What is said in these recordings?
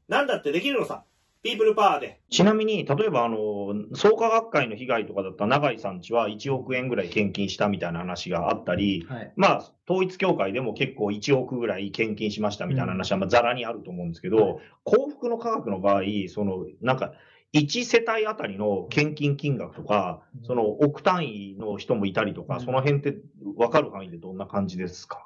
なんだってできるのさ。ピープルパワーで。 ちなみに、例えば創価学会の被害とかだったら、永井さんちは1億円ぐらい献金したみたいな話があったり、 はい、 まあ、統一教会でも結構1億ぐらい献金しましたみたいな話は、まあ、ざらにあると思うんですけど、幸福の科学の場合、なんか、1世帯あたりの献金金額とか、億単位の人もいたりとか、その辺って分かる範囲でどんな感じですか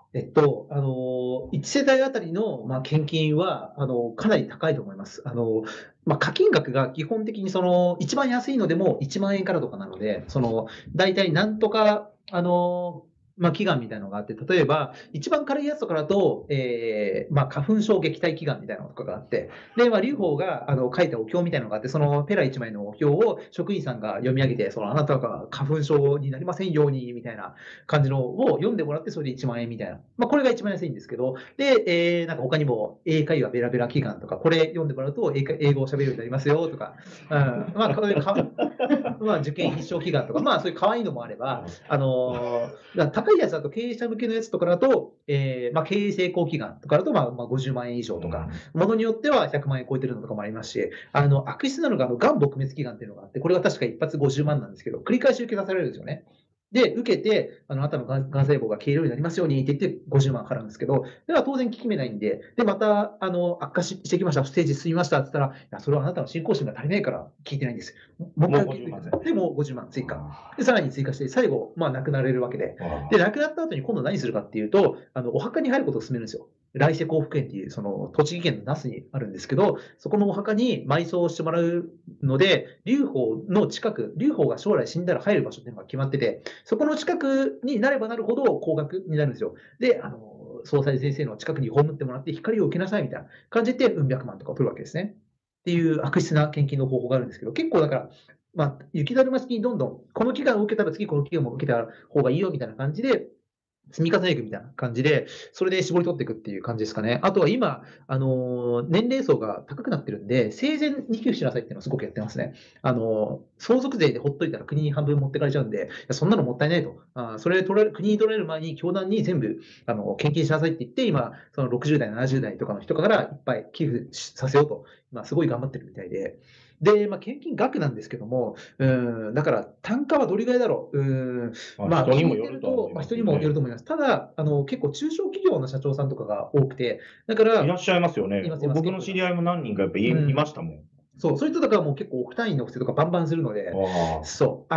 ?1 世帯あたりの、まあ、献金は、かなり高いと思います。まあ、課金額が基本的に一番安いのでも1万円からとかなので、大体なんとか、まあ、祈願みたいなのがあって、例えば、一番軽いやつとかだと、まあ、花粉症撃退祈願みたいなのとかがあって、で、まあ、劉邦が、書いたお経みたいなのがあって、そのペラ1枚のお経を職員さんが読み上げて、あなたが花粉症になりませんように、みたいな感じのを読んでもらって、それで1万円みたいな。まあ、これが一番安いんですけど、で、なんか他にも、英会話ベラベラ祈願とか、これ読んでもらうと英語を喋るようになりますよ、とか、まあ、まあ、受験必勝祈願とか、まあ、そういう可愛いのもあれば、高いやつだと経営者向けのやつとかだと、まあ、経営成功祈願とかだと、まあ、50万円以上とか、ものによっては100万円超えてるのとかもありますし、悪質なのが、がん撲滅祈願っていうのがあって、これは確か一発50万なんですけど、繰り返し受け出されるんですよね。で、受けて、あなたのがん細胞が消えるようになりますようにって言って50万払うんですけど、では当然効き目ないんで、で、また、悪化してきました、ステージ進みましたって言ったら、いや、それはあなたの信仰心が足りないから聞いてないんです。もう一回聞いてください。で、もう50万追加。で、さらに追加して、最後、まあ、亡くなれるわけで。で、亡くなった後に今度何するかっていうと、お墓に入ることを勧めるんですよ。来世幸福園っていう、栃木県の那須にあるんですけど、そこのお墓に埋葬してもらうので、劉邦の近く、劉邦が将来死んだら入る場所っていうのが決まってて、そこの近くになればなるほど高額になるんですよ。で、総裁先生の近くに葬ってもらって光を受けなさいみたいな感じで、うん百万とかを取るわけですね。っていう悪質な献金の方法があるんですけど、結構だから、まあ、雪だるま式にどんどん、この期間を受けたら次この期間も受けた方がいいよみたいな感じで、積み重ねていくみたいな感じで、それで絞り取っていくっていう感じですかね。あとは今、年齢層が高くなってるんで、生前に寄付しなさいっていうのをすごくやってますね。相続税でほっといたら国に半分持ってかれちゃうんで、いやそんなのもったいないと。それ国に取られる前に教団に全部、献金しなさいって言って、今、その60代、70代とかの人からいっぱい寄付させようと、今すごい頑張ってるみたいで。で、まあ、献金額なんですけども、だから単価はどれぐらいだろう。まあ、 人にもよると思いますね。 まあ、人にもよると思います。ただ、結構中小企業の社長さんとかが多くて、だから、 いらっしゃいますよね。 いますいます僕の知り合いも何人かやっぱいましたもん。 そういう人とかはもう結構億単位の不正とかバンバンするので、そう。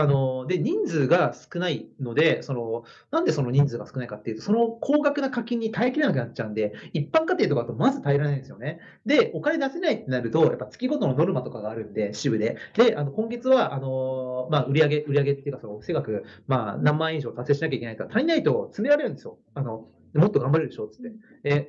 で、人数が少ないので、なんでその人数が少ないかっていうと、その高額な課金に耐えきれなくなっちゃうんで、一般家庭とかだとまず耐えられないんですよね。で、お金出せないってなると、やっぱ月ごとのノルマとかがあるんで、支部で。で、今月は、まあ、売上っていうか、不正額、まあ、何万円以上達成しなきゃいけないから、足りないと詰められるんですよ。もっと頑張れるでしょ、つって。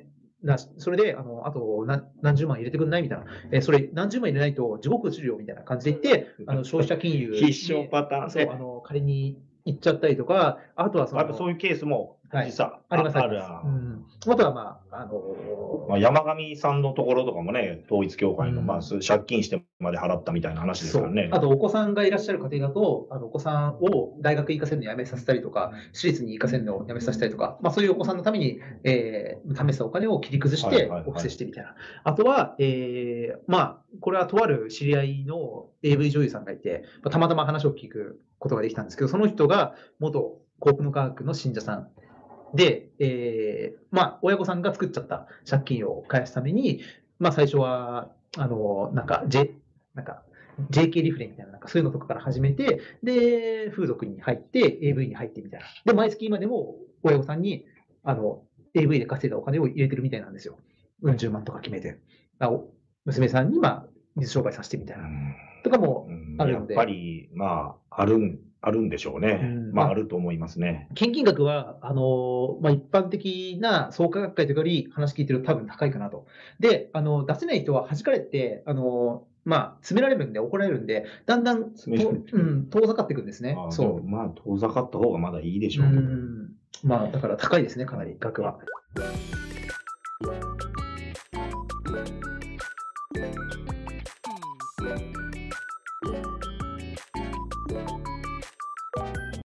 それで、あと何十万入れてくんないみたいな。それ何十万入れないと地獄落ちるよみたいな感じで言って、消費者金融必勝パターンそう、借りに行っちゃったりとか、あとはやっぱそういうケースも実はあります。あとはまあ、 山上さんのところとかもね、統一教会の、まあ、借金してまで払ったみたいな話ですからね。 あと、お子さんがいらっしゃる家庭だと、お子さんを大学行かせるのやめさせたりとか、私立に行かせるのをやめさせたりとか、まあ、そういうお子さんのために、試したお金を切り崩してお布施してみたいな。あとは、まあ、これはとある知り合いの AV 女優さんがいて、たまたま話を聞くことができたんですけど、その人が元幸福の科学の信者さんで、まあ、親御さんが作っちゃった借金を返すために、まあ、最初は、なんか JK リフレみたいな、そういうのとかから始めて、で、風俗に入って、AV に入ってみたいな。で、毎月今でも親御さんに、AV で稼いだお金を入れてるみたいなんですよ。うん十万とか決めて。娘さんに、まあ、水商売させてみたいな。とかもあるので。 やっぱり、まあ、あるんでしょうね。まあ、あると思いますね。 献金額は、まあ、一般的な創価学会とかより話聞いてると多分高いかなと。で、出せない人は弾かれて、まあ、詰められるんで、怒られるんで、だんだん、遠ざかっていくんですね。 そう。まあ、遠ざかった方がまだいいでしょう。 まあ、だから高いですね、かなり、額は。